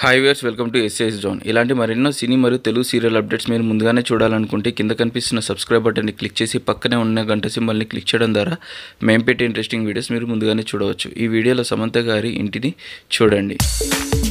Hi viewers, welcome to SAS zone. ఇలాంటి మరెన్నో సినీ మరియు తెలుగు సీరియల్ అప్డేట్స్ మీరు ముందుగానే చూడాలనుకుంటే కింద కనిపిస్తున్న సబ్స్క్రైబ్ బటన్ని క్లిక్ చేసి పక్కనే ఉన్న గంట సింబల్ని క్లిక్ చేయడం ద్వారా మేము పెట్టే ఇంట్రెస్టింగ్ వీడియోస్ మీరు ముందుగానే చూడవచ్చు. ఈ వీడియోలో సమంత గారి ఇంటిని చూడండి.